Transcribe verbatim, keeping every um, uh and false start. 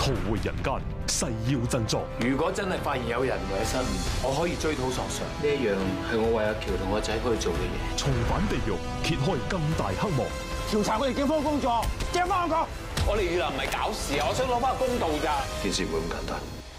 逃回人間，誓要振作。 如果真係發現有人為失誤，我可以追討索償。呢一樣係我為阿喬同我仔可以做嘅嘢。 重返地獄，揭開更大黑幕。 調查我哋警方工作，借翻我個。 我哋雨林唔係搞事啊！我想攞翻個公道咋。 件事唔會咁簡單。